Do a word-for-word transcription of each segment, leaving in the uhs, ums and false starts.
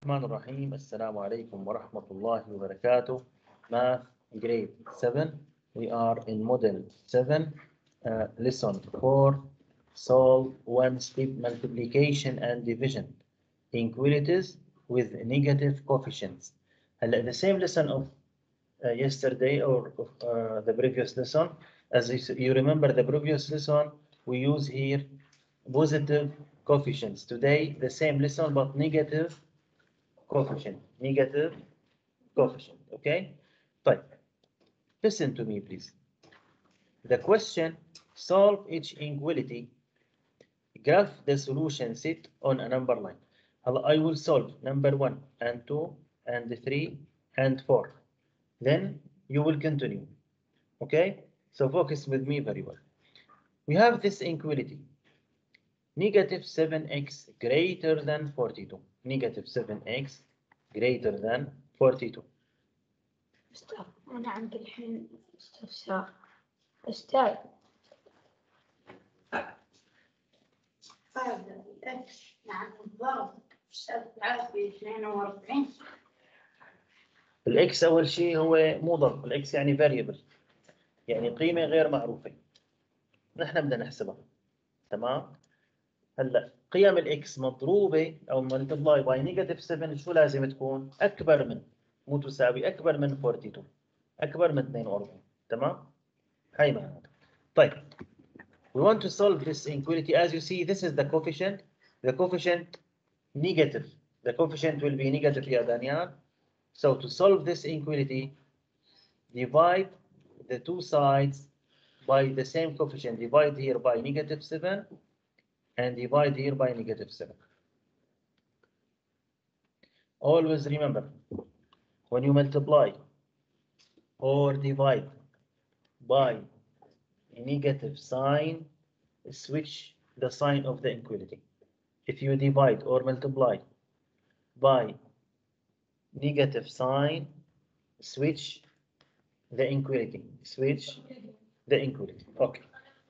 الرحمن الرحيم. السلام عليكم ورحمة الله وبركاته. Math grade seven. We are in model seven, uh, lesson four. Solve one-step multiplication and division. Inequalities with negative coefficients. هلا the same lesson of uh, yesterday or of, uh, the previous lesson. As you, you remember the previous lesson, we use here positive coefficients. Today the same lesson but negative coefficient, negative coefficient, okay? طيب, listen to me please. The question, solve each inequality, graph the solution set on a number line. I will solve number one and two and three and four. Then you will continue, okay? So focus with me very well. We have this inequality, negative seven x greater than forty-two. Negative seven x greater than forty-two. أستاذ أنا عندي الحين استفسار. أستاذ هذا الإكس مع الضرب سبعة في اثنين وأربعين. الإكس أول شيء هو مو ضرب، الإكس يعني variable، يعني قيمة غير معروفة. نحن بدنا نحسبها، تمام؟ هلا قيم الإكس مضروبة أو multiply by negative seven شو لازم تكون؟ أكبر من، مو تساوي، أكبر من اثنين وأربعين، أكبر من اثنين وأربعين، تمام؟ هاي معناتها. طيب. We want to solve this inequality. As you see, this is the coefficient. The coefficient negative. The coefficient will be negative here, Daniel. So to solve this inequality, divide the two sides by the same coefficient. Divide here by negative seven and divide here by negative seven. Always remember, when you multiply or divide by a negative sign, switch the sign of the inequality. If you divide or multiply by negative sign, switch the inequality. Switch the inequality. Okay.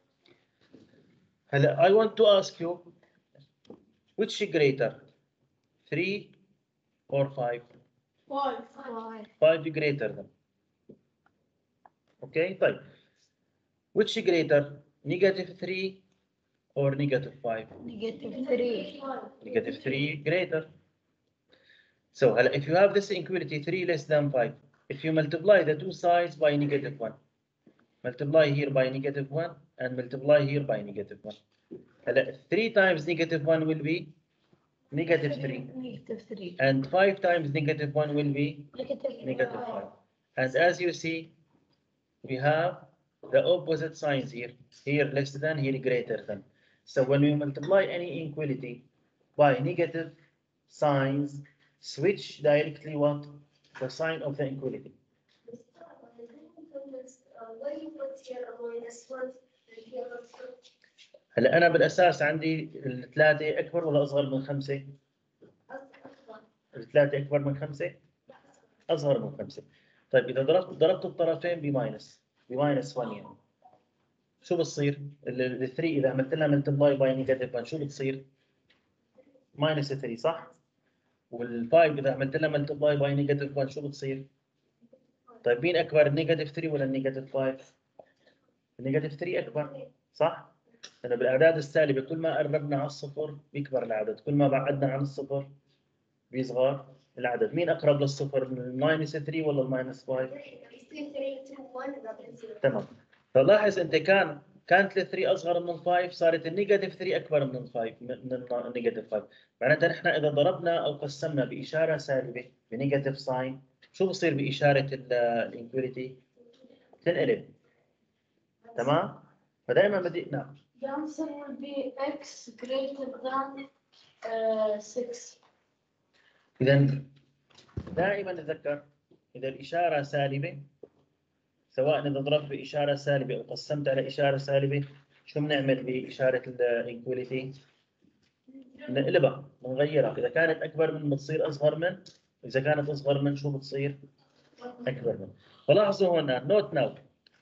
I want to ask you, which greater, three or five? Five. Five. Five greater than. Okay, five. Which greater, negative three or negative five? Negative three. Negative three greater. So if you have this inequality, three less than five, if you multiply the two sides by negative one, multiply here by negative one and multiply here by negative one. three times negative one will be negative three. Negative three. And five times negative one will be Negative, negative five. And as you see, we have the opposite signs here. Here less than, here greater than. So when we multiply any inequality by negative signs, switch directly what? The sign of the inequality. هلا أنا بالأساس عندي الثلاثة أكبر ولا أصغر من خمسة؟ الثلاثة أكبر من خمسة؟ أصغر من خمسة. طيب إذا ضربت ضربت الطرفين بماينس بماينس واحد يعني شو بتصير؟ ال ثلاثة إذا عملت لها ملتبلاي باي نيجاتيف واحد شو بتصير؟ ماينس ثلاثة صح؟ وال5 إذا عملت لها ملتبلاي باي نيجاتيف واحد شو بتصير؟ طيب مين أكبر، النيجاتيف ثلاثة ولا النيجاتيف خمسة؟ النيجاتيف ثلاثة أكبر صح؟ لأنه بالأعداد السالبة كل ما قربنا على الصفر بيكبر العدد، كل ما بعدنا عن الصفر بيصغر العدد. مين أقرب للصفر، الماينس ثلاثة ولا الماينس خمسة؟ تمام. فلاحظ أنت كان كانت ال ثلاثة أصغر من خمسة، صارت النيجاتيف ثلاثة أكبر من خمسة، من النيجاتيف خمسة. معناتها نحن إذا ضربنا أو قسمنا بإشارة سالبة بنيجاتيف ساين شو بصير بإشارة الإنكواليتي؟ تنقلب. تمام؟ فدائما بدي نعم. The answer will be x greater than uh, six. إذا دائما نتذكر إذا الإشارة سالبة، سواء إذا ضربت بإشارة سالبة أو قسمت على إشارة سالبة، شو بنعمل بإشارة الإنكواليتي؟ نقلبها، بنغيرها. إذا كانت أكبر من بتصير أصغر من، إذا كانت أصغر من شو بتصير؟ أكبر من. فلاحظوا هنا note now.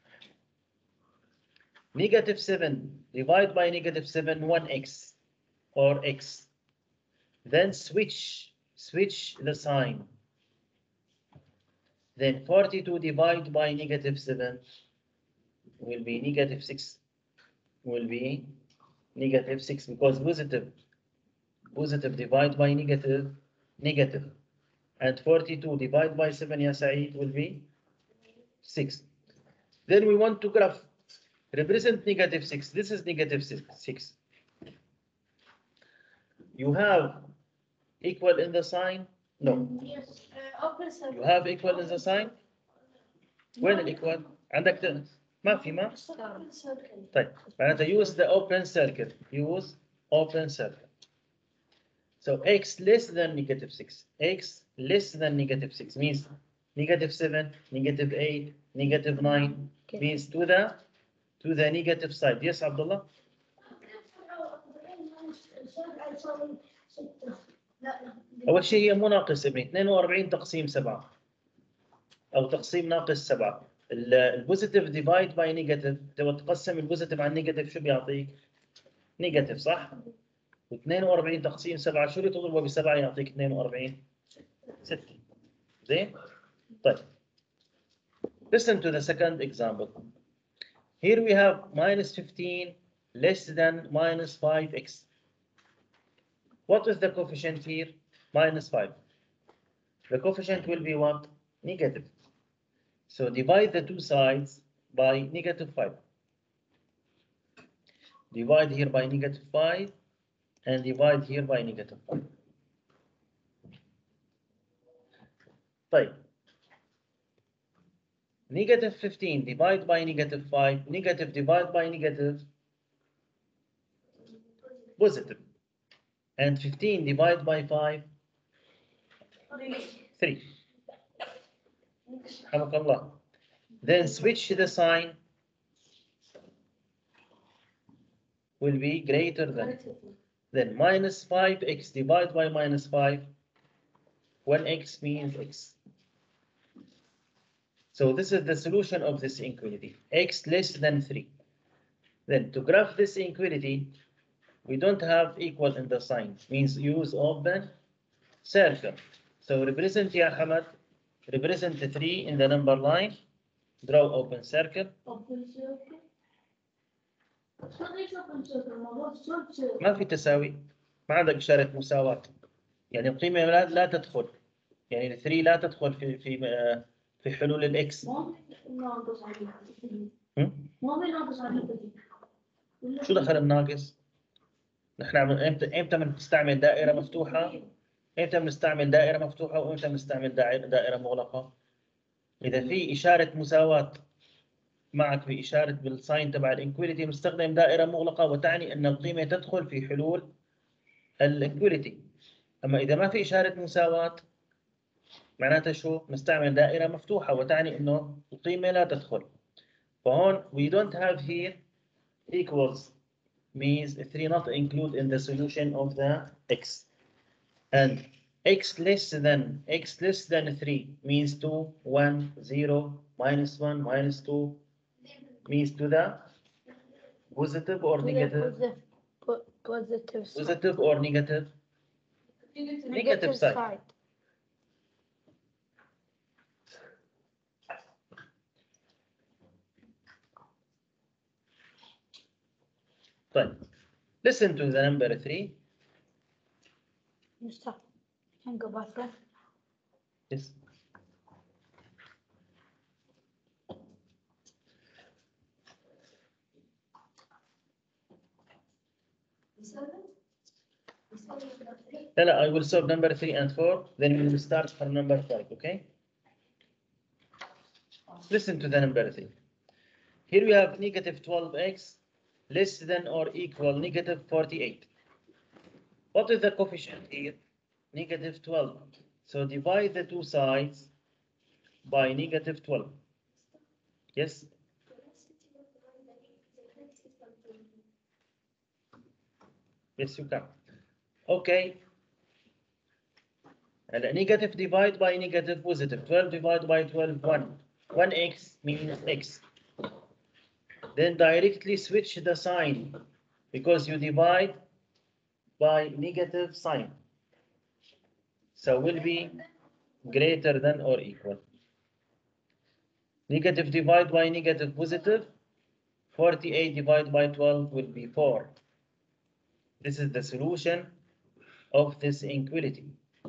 Negative seven divide by negative seven one x or x. Then switch switch the sign. Then forty-two divided by negative seven will be negative six. Will be negative six because positive. Positive divided by negative, negative. And forty-two divided by seven, ya Saeed, will be six. Then we want to graph. Represent negative six. This is negative six. You have equal in the sign? No. Yes. Uh, open circle. You have equal in the sign? وين الايكوال؟ عندك ده. ما في ما؟ Open circle. طيب معناتها use the open circle. Use open circle. So x less than negative six. X less than negative six means negative seven, negative eight, negative nine means to the to the negative side. Yes, Abdullah? أول شيء هي مو ناقص ابني اثنين وأربعين تقسيم سبعة أو تقسيم ناقص سبعة. البوزيتيف ديفايد باي نيجاتيف تبغى تقسم البوزيتيف عن النيجاتيف شو بيعطيك؟ نيجاتيف صح؟ واثنين وأربعين تقسيم سبعة شو اللي تضربه بسبعة يعطيك اثنين وأربعين؟ ستة. زين؟ طيب. Listen to the second example. Here we have minus fifteen less than minus five x. What is the coefficient here? Minus five. The coefficient will be what? Negative. So divide the two sides by negative five. Divide here by negative five and divide here by negative five. طيب. Negative fifteen divide by negative five. Negative divide by negative positive. And fifteen divided by five, three. Allah. Then switch the sign will be greater than. Then minus five x divided by minus five, one x means x. So this is the solution of this inequality, x less than three. Then to graph this inequality, we don't have equal in the sign, means use open circle. So represent ya Hamad, represent the three in the number line, draw open circle. Open circle. شو ليش open circle؟ الموضوع short circle. ما في تساوي، ما عندك إشارة مساواة. يعني القيمة لا لا تدخل، يعني ثلاثة لا تدخل في في في حلول الإكس. ما بيناقص على ما بيناقص على شو دخل الناقص؟ نحن امتى امتى بنستعمل دائرة مفتوحة؟ امتى بنستعمل دائرة مفتوحة وامتى بنستعمل دائرة دائرة مغلقة؟ إذا في إشارة مساواة معك بإشارة بالساين تبع الانكويليتي بنستخدم دائرة مغلقة وتعني أن القيمة تدخل في حلول الانكويليتي. أما إذا ما في إشارة مساواة معناتها شو؟ نستعمل دائرة مفتوحة وتعني أنه القيمة لا تدخل. فهون we don't have here equals means three not include in the solution of the x. And x less than x less than three means two, one, zero, minus one, minus two means to the positive or negative? Positive side. Positive or negative? Negative. Negative side. طيب. Listen to the number three. Mister, can go back there. Yes. لا لا, I will solve number three and four, then we will start from number five, okay? Listen to the number three. Here we have negative twelve x less than or equal negative forty-eight. What is the coefficient here? Negative twelve. So divide the two sides by negative twelve. Yes? Yes, you can. Okay. And a negative divide by negative positive. twelve divided by twelve, one. one x means x. Then directly switch the sign because you divide by negative sign. So will be greater than or equal. Negative divide by negative positive. forty-eight divided by twelve will be four. This is the solution of this inequality.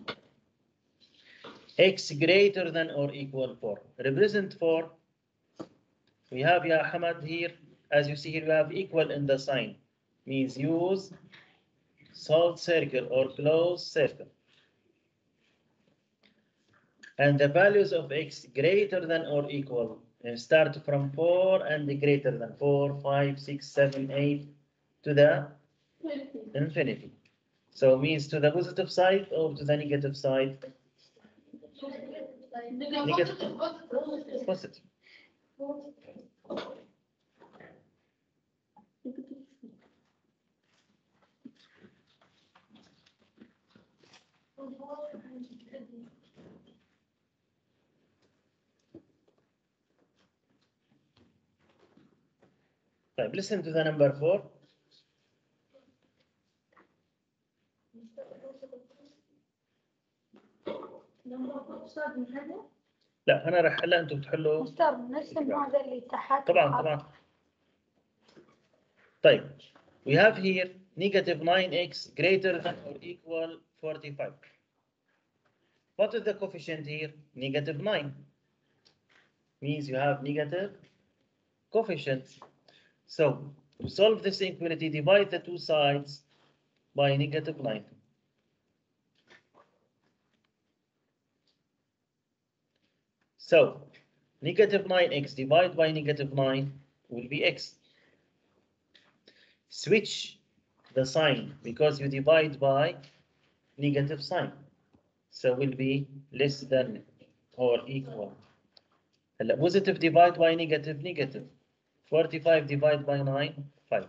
X greater than or equal four. Represent four. We have Ya Hamad here. As you see here, we have equal in the sign. Means use solid circle or closed circle. And the values of x greater than or equal and start from four and greater than four, five, six, seven, eight to the infinity. So means to the positive side or to the negative side? Negative. Positive. طيب, listen to the number four. لا أنا راح هلا أنتم بتحلوا. مستر نرسم هذا اللي تحت. طبعا طبعا. طيب, we have here negative nine x greater than or equal forty-five. What is the coefficient here? Negative nine. Means you have negative coefficients. So to solve this inequality, divide the two sides by negative nine. So negative nine x divided by negative nine will be x. Switch the sign because you divide by negative sign. So will be less than or equal. Positive divide by negative, negative. forty-five divided by nine, five.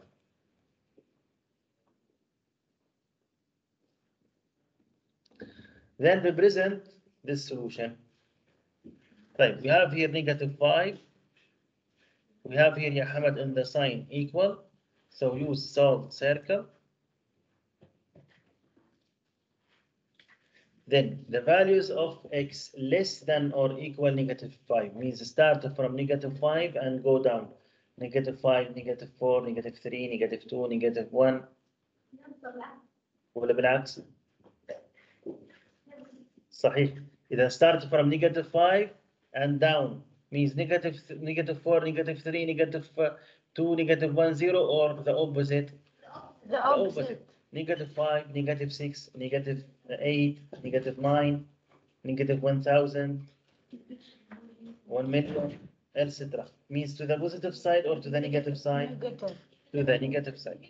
Then represent this solution. Right, we have here negative five. We have here Ya Hamad in the sign equal. So use solid circle. Then the values of x less than or equal negative five means start from negative five and go down. Negative five, negative four, negative three, negative two, negative one. ولا بالعكس؟ صحيح. إذا start from negative five and down means negative negative four, negative three, negative two, negative one, zero, or the opposite. The opposite. Negative five, negative six, negative eight, negative nine, negative one thousand, one million, et cetera. Means to the positive side or to the negative side? Negative. To the negative side.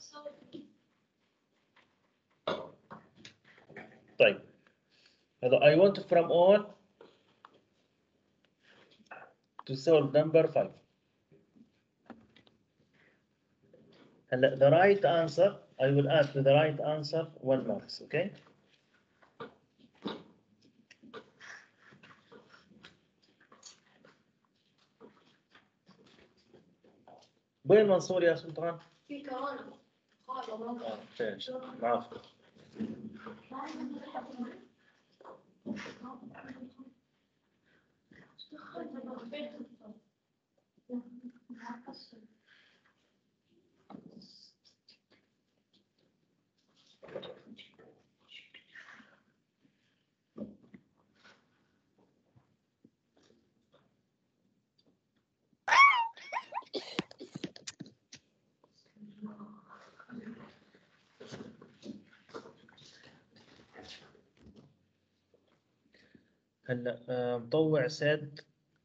طيب. I want from all to solve number five. And the right answer, I will add to the right answer one marks, okay? وين منصور يا سلطان؟ في كمان اه فيش معاف. هلا مطوع said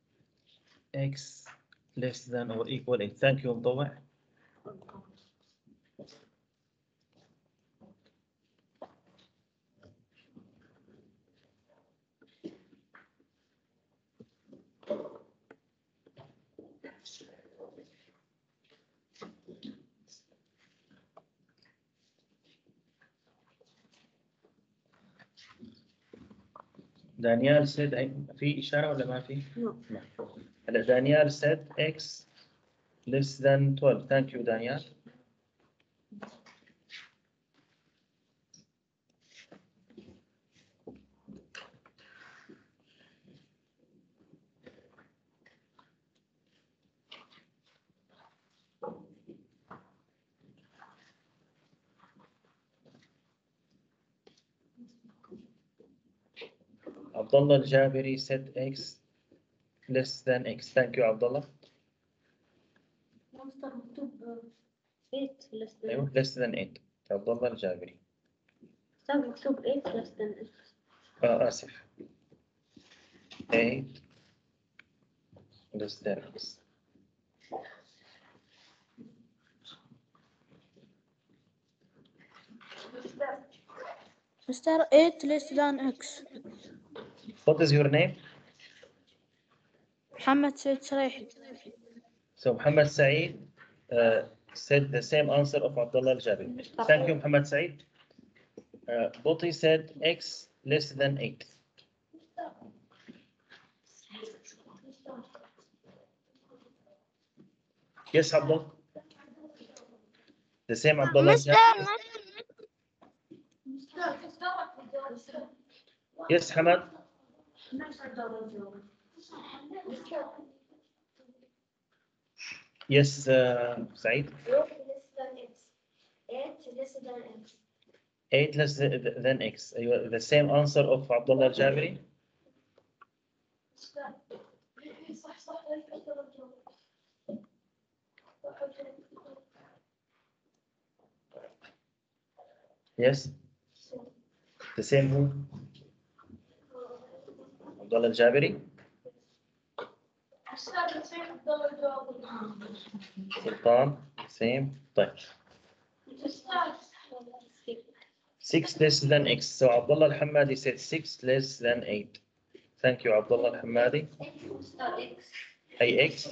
x less than or equal eight. Thank you مطوع. دانيال said في إشارة ولا ما في؟ No. هلا دانيال said x less than twelve. Thank you دانيال. Abdullah Al-Jabiri said X less than X. Thank you, Abdullah. مستر مكتوب eight less than أيوه less than eight. Abdullah Al-Jabiri. مستر مكتوب eight less than X. آه آسف. eight less than X. مستر eight less than X. What is your name? محمد سيد شريحي. So Muhammad Saeed uh, said the same answer of Abdullah Al-Jabiri. Thank you, Muhammad Saeed. Uh, Boti said X less than eight. Yes, Abdullah. The same Abdullah Al-Jabiri. Yes, Hamad. Yes, uh, Saeed. eight less than X. eight less th- than X. أيوة, the same answer of Abdullah Al-Jabiri. صح صح Yes. The same who? Abdullah Al-Jabiri. Sultan. Same. طيب. six less than X. So Abdullah Al-Hammadi said six less than eight. Thank you, Abdullah Al-Hammadi. أي X.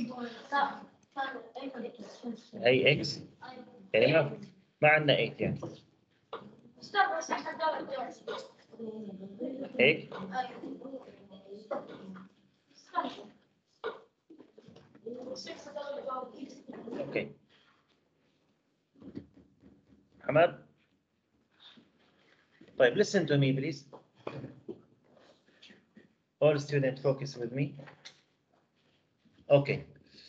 أي X. يعني ما ما عندنا eight يعني. eight. Okay. Hamad. طيب, listen to me, please. All students focus with me. Okay.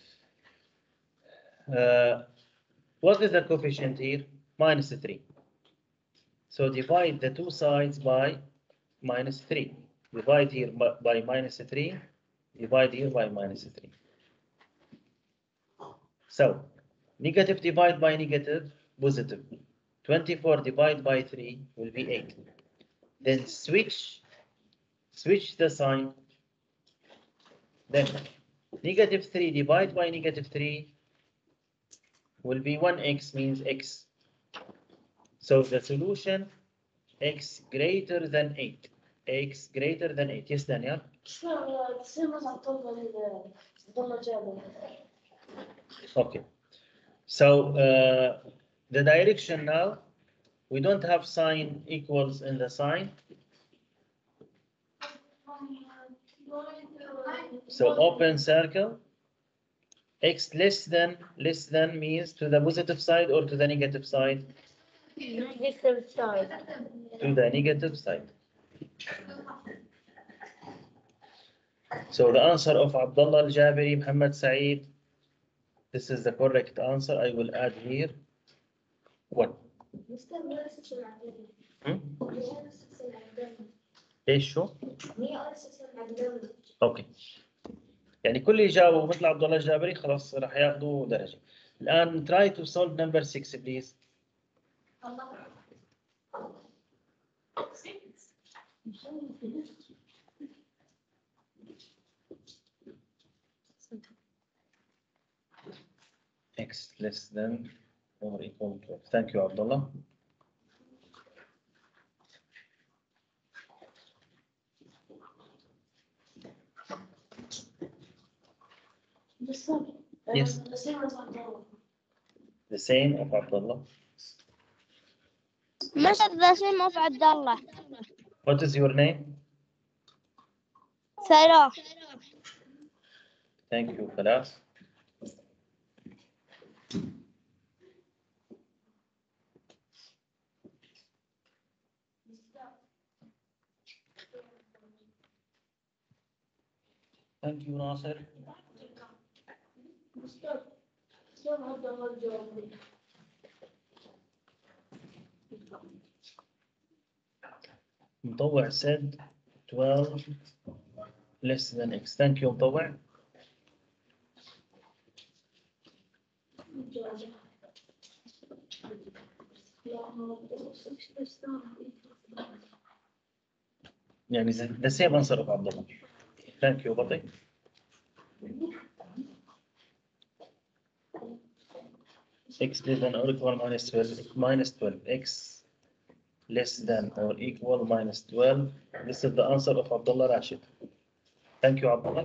Uh, what is the coefficient here? Minus three. So divide the two sides by minus three. Divide here by, by minus three. Divide here by minus three. So negative divide by negative, positive. twenty-four divided by three will be eight. Then switch, switch the sign. Then negative three divided by negative three will be one x, means x. So the solution x greater than eight. X greater than eight. Yes, Daniel? Okay. So uh, the direction now, we don't have sign equals in the sign. So open circle. X less than, less than means to the positive side or to the negative side? Negative side. To the negative side. So the answer of Abdullah Al-Jabiri, Muhammad Saeed, this is the correct answer. I will add here one. Hmm? ايش شو؟ اوكي. يعني كل اللي جاوبوا مثل عبد الله الجابري خلاص راح ياخذوا درجة. الآن try to solve number six please. X less than or equal to. Thank you, Abdullah. Yes. The same of Abdullah. Mr. the same of Abdullah. What is your name? Salah. Thank you, Falas. Thank you, Nasir. مطوع said twelve less than x. Thank you مطوع. يعني the same answer of عبد الله. Thank you بطي. x less than or equal minus twelve, minus twelve, x less than or equal minus twelve. This is the answer of Abdullah Rashid. Thank you, Abdullah.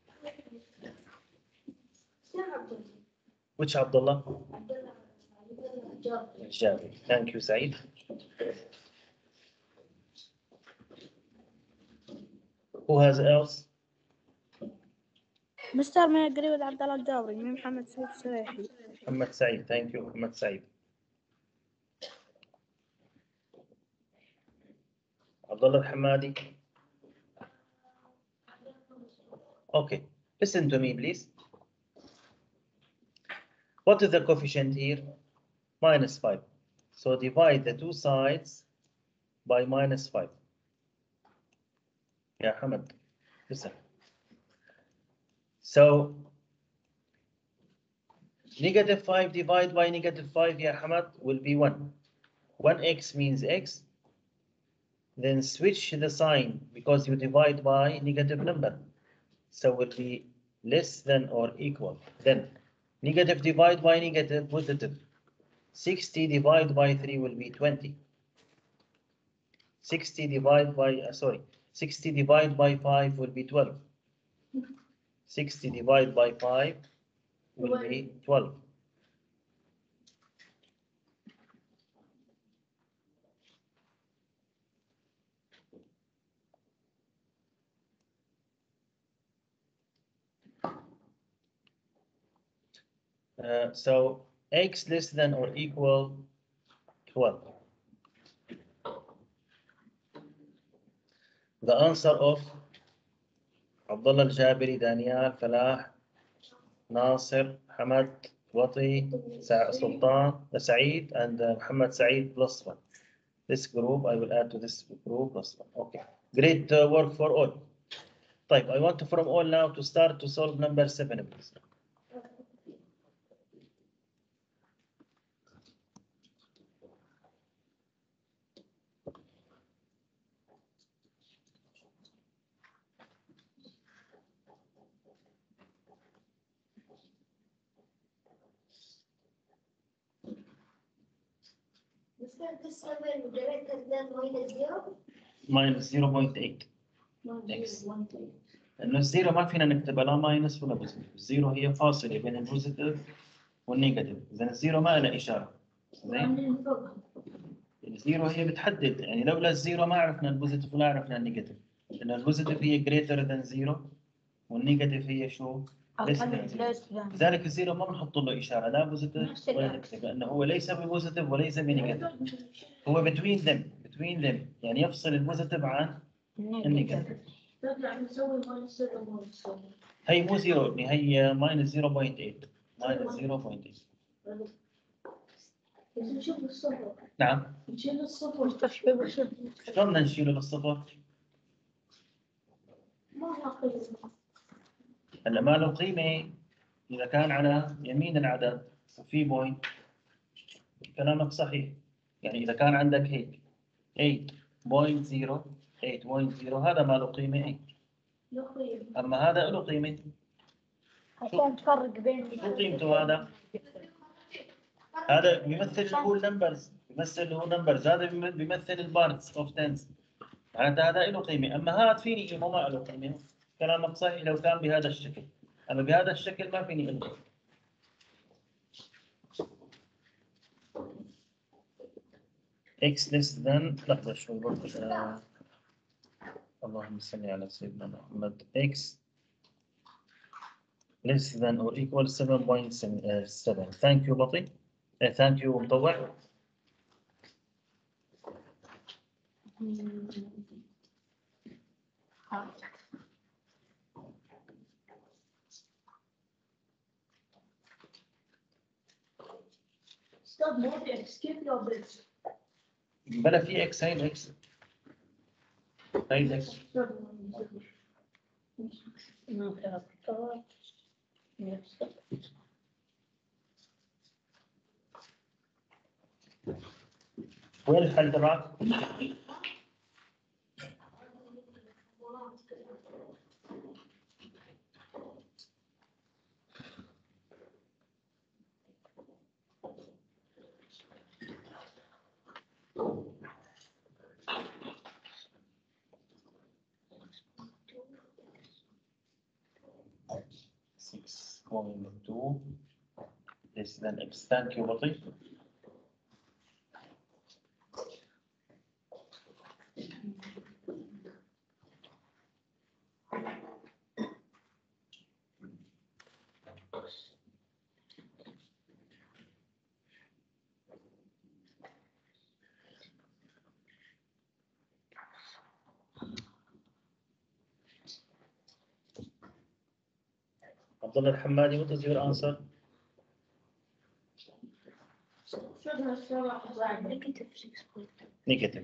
Which Abdullah? Jabir. Thank you, Saeed. Who has else? مستر ما يقري with عبد الله الجابري من محمد سعيد السريحي. محمد سعيد. Thank you, محمد سعيد. Abdullah Al-Hamadi. Okay, listen to me, please. What is the coefficient here? Minus five. So divide the two sides by minus five. Yeah, Hamad, listen. So negative five divided by negative five, yeah, Hamad, will be one. one x means x. Then switch the sign because you divide by negative number. So will be less than or equal. Then negative divide by negative, positive. sixty divided by three will be twenty. sixty divided by, uh, sorry, sixty divided by five will be twelve. sixty divided by five will be twelve. Uh, so x less than or equal twelve. The answer of Abdullah Al-Jabiri, Daniel, Falah, Nasir, Hamad, Wati, Sultan, Saeed, and uh, Muhammad Saeed plus one. This group, I will add to this group plus one. Okay. Great uh, work for all. Type. I want to from all now to start to solve number seven, please. This one will be greater than minus zero. minus zero point eight. Minus one point. لأنه الزيرو ما فينا نكتبها لا ماينس ولا بوزيتيف، الزيرو هي فاصلة بين البوزيتيف والنيجاتيف، إذا الزيرو ما لها إشارة. زين؟ الزيرو هي بتحدد، يعني لولا الزيرو ما عرفنا البوزيتيف ولا عرفنا النيجاتيف، لأن البوزيتيف هي greater than زيرو والنيجاتيف هي شو؟ less than زيرو. لذلك الزيرو ما بنحط له إشارة لا بوزيتيف ولا نيجاتيف، لأنه هو ليس ببوزيتيف وليس بنيجاتيف. هو between them between them يعني يفصل البوزيتيف عن النيجاتيف. هي مو زيرو ابني، هي ماينس زيرو بوينت ثمانية. ماينس زيرو بوينت ثمانية. نشيل الصفر. نعم. نشيل الصفر. شلون بدنا نشيله للصفر؟ ما له قيمة. هلا ما له قيمة إذا كان على يمين العدد وفي بوينت. كلامك صحيح. يعني إذا كان عندك هيك ثمانية فاصلة صفر ثمانية فاصلة صفر هذا ما له قيمة له قيمة. أما هذا له قيمة. عشان تفرق بين شو قيمته هذا؟ هذا بيمثل اللي هو النمبرز، بيمثل اللي هو النمبرز، هذا بيمثل البارتس اوف تنس. معناتها هذا له قيمة، أما هذا فيني قيمة ما له قيمة. كلامك صحيح لو كان بهذا الشكل، أما بهذا الشكل ما فيني ألغي. x less than لحظة شوي برضه آه. اللهم صل على سيدنا محمد. x less than or equal seven point seven. Thank you بطي. uh, thank you مطوع. Stop more x. كيف لو بس؟ بلا في x هاي الاكس. هيدك وين الحل تبعك؟ six point two less than x. Thank you, Bati. عبد الله الحمادي, what is your answer? Negative six point two. Negative.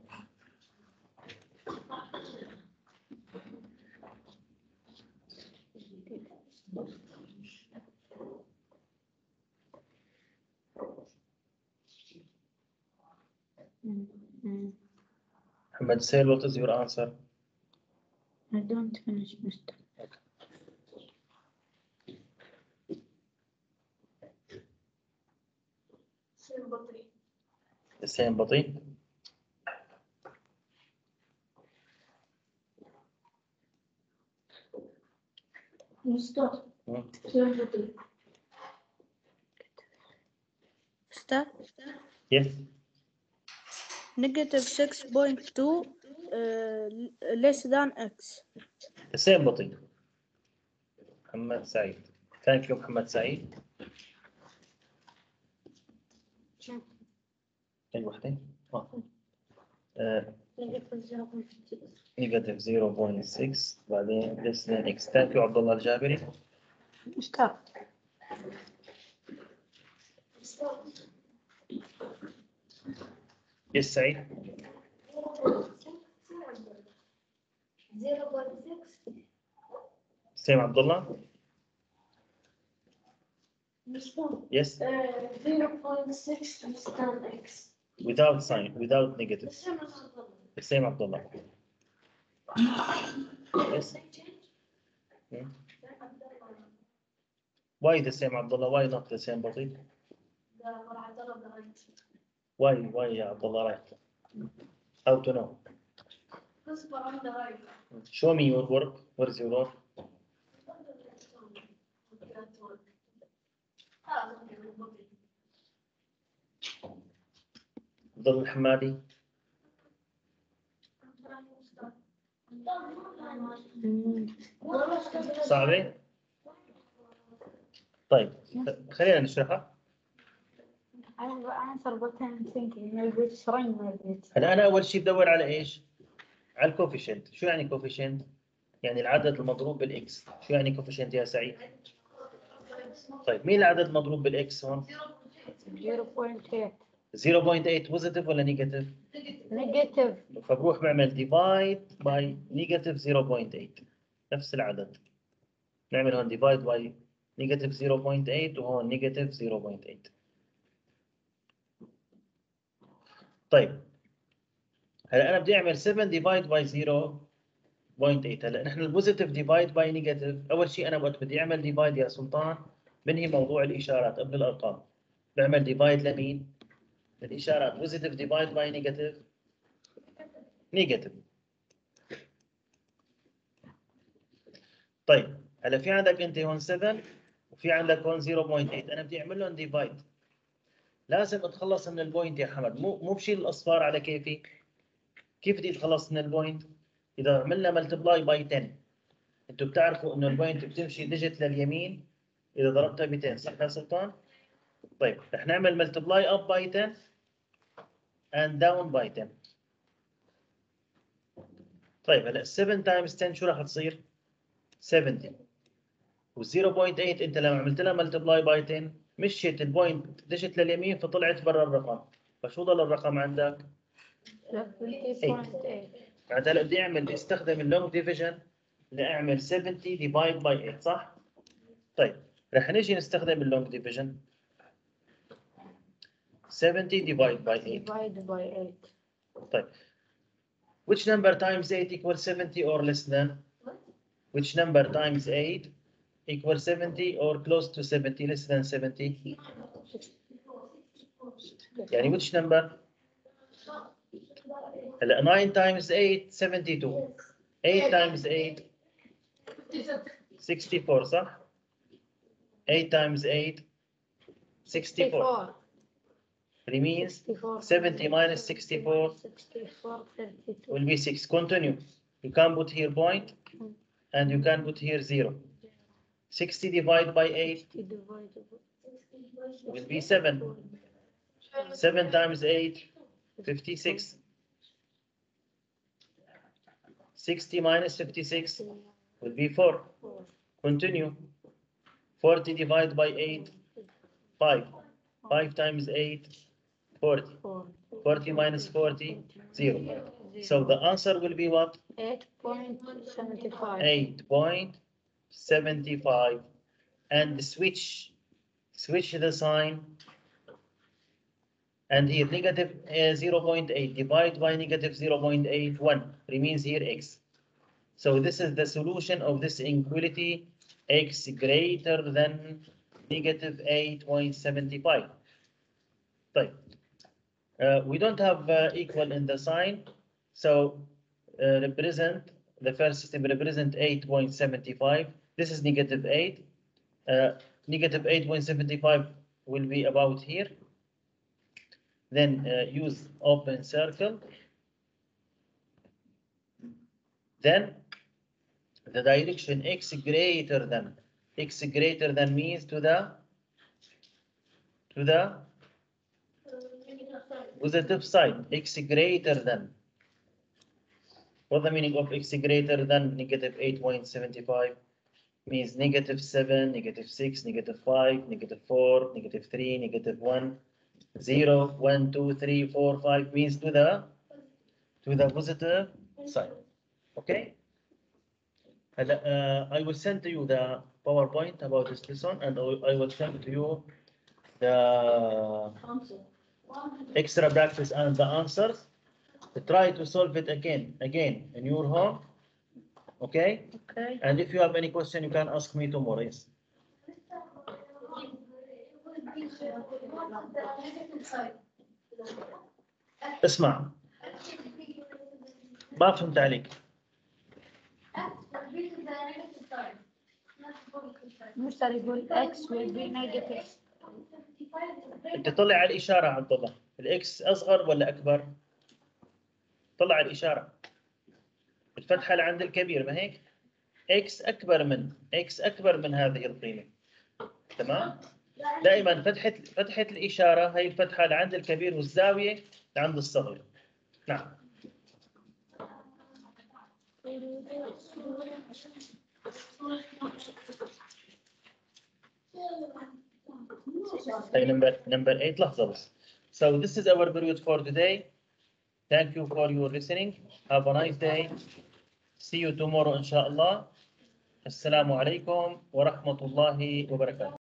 Muhammad Sail, what is your answer? I don't finish, mister. The same Bati. Mister. Hmm. Same bottle. Mister, Yes. negative six point two uh, less than x. The same Bati. محمد سعيد. Thank you, محمد سعيد. أي وحدة؟ آه. negative zero point six بعدين less than x. Thank you, عبد الله الجابري. Mister. Yes, سعيد. zero point six. Same عبد الله. Mister. Yes. Uh, zero point six less than x. Without sign, without negative. The same as above. The same Abdullah. Yes. Hmm? Why the same Abdullah? Why not the same Bati? Why? Why ya Abdullah right? How to know? Show me your work. Where is your work? Abdullah الحمادي. صعبة؟ طيب خلينا نشرحها. I have an answer, but I'm thinking maybe it's wrong, maybe it's. هلا أنا أول شيء بدور على إيش؟ على الكوفيشنت. شو يعني كوفيشنت؟ يعني العدد المضروب بالإكس. شو يعني كوفيشنت يا سعيد؟ طيب مين العدد المضروب بالإكس هون؟ zero point eight. zero point eight بوزيتيف ولا نيجاتيف؟ Negative. فبروح بعمل ديفايد باي نيجاتيف zero point eight. نفس العدد. نعمل هون ديفايد باي نيجاتيف zero point eight وهون نيجاتيف zero point eight. طيب هلا انا بدي اعمل seven ديفايد باي zero point eight. هلا نحن البوزيتيف ديفايد باي نيجاتيف. اول شيء انا وقت بدي اعمل ديفايد يا سلطان بنهي موضوع الاشارات قبل الارقام. بعمل ديفايد لمين؟ الاشارات. بوزيتيف ديفايد باي نيجاتيف نيجاتيف. طيب هلا في عندك انت هون seven وفي عندك هون zero point eight. انا بدي اعمل لهم ديفايد. لازم اتخلص من البوينت يا حمد. مو مو بشيل الاصفار على كيفي. كيف بدي اتخلص من البوينت؟ اذا عملنا ملتبلاي باي ten. انتم بتعرفوا انه البوينت بتمشي ديجيت لليمين اذا ضربتها ب ten، صح يا سلطان؟ طيب رح نعمل ملتبلاي اب باي ten and down by ten. طيب هلا seven times ten شو راح تصير؟ seventy. و zero point eight انت لما عملت لها ملتبلاي باي ten مشيت البوينت دشت لليمين فطلعت برا الرقم. فشو ضل الرقم عندك؟ seventy point eight. معناتها لو بدي اعمل استخدم اللونج ديفيجن لاعمل سبعين ديفايد باي ثمانية صح؟ طيب رح نيجي نستخدم اللونج ديفيجن سبعين divided by eight. divided by eight. طيب which number times eight equals seventy or less than? Which number times eight equals seventy or close to seventy, less than seventy? يعني which number? هلا nine times eight seventy-two. eight times eight sixty-four صح؟ eight times eight sixty-four. It means seventy minus sixty-four will be six. Continue. You can put here point and you can put here zero. sixty divided by eight will be seven. seven times eight, fifty-six. sixty minus fifty-six will be four. Continue. forty divided by eight, five. five times eight, forty. forty minus forty, zero. So the answer will be what? eight point seven five. eight point seven five. And switch, switch the sign. And here negative uh, zero point eight divided by negative zero point eight one remains here x. So this is the solution of this inequality, x greater than negative eight point seven five. طيب. Uh, we don't have uh, equal in the sign, so uh, represent the first system represent eight point seven five. This is negative eight. Uh, negative eight point seven five will be about here. Then uh, use open circle. Then the direction x greater than x greater than means to the to the positive side, x greater than. What's the meaning of x greater than negative eight point seven five? Means negative seven, negative six, negative five, negative four, negative three, negative one, zero, one, two, three, four, five means to the to the positive side. Okay? And, uh, I will send to you the PowerPoint about this lesson, and I will send to you the extra practice and the answers. Try to solve it again, again in your home. Okay? Okay. And if you have any question, you can ask me tomorrow. Yes. اسمع ما فهمت عليك. مستر يقول x will be negative. انت طلع على الاشاره عبد الله، الاكس اصغر ولا اكبر؟ طلع على الاشاره. الفتحه اللي عند الكبير ما هيك؟ x اكبر من x اكبر من هذه القيمه. تمام؟ دائما فتحه فتحه الاشاره هي الفتحه اللي عند الكبير والزاويه اللي عند الصغير. نعم. طيب number number eight لحظة بس. So this is our period for today. Thank you for your listening. Have a nice day. See you tomorrow إن شاء الله. السلام عليكم ورحمة الله وبركاته.